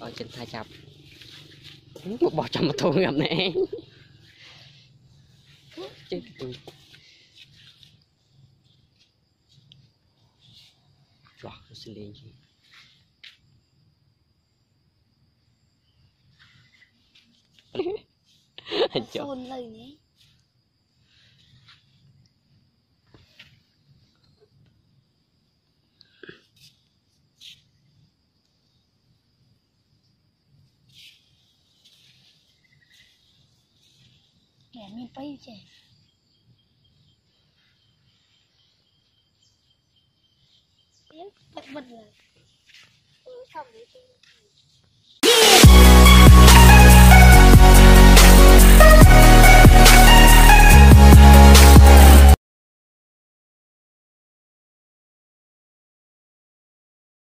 coi trên thay chập một bò trong một thùng gặp nè chết rồi xin liền gì Xôn lời nhé. Kẻ mình bay trẻ. Biết, thật vật là. Xong đấy chứ.